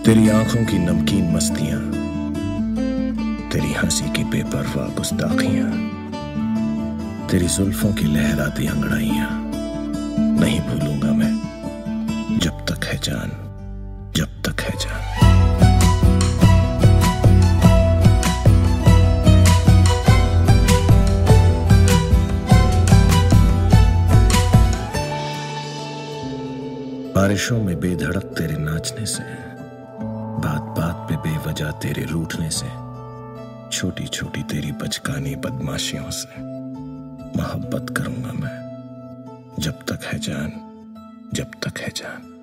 तेरी आंखों की नमकीन मस्तियां, तेरी हंसी की बेपरवाह गुस्ताखियां, तेरी जुल्फों की लहराती अंगड़ाइयां नहीं भूलूंगा मैं, जब तक है जान, जब तक है जान। बारिशों में बेधड़क तेरे नाचने से, बात बात पे बेवजह तेरे रूठने से, छोटी छोटी तेरी बचकानी बदमाशियों से मोहब्बत करूंगा मैं, जब तक है जान, जब तक है जान।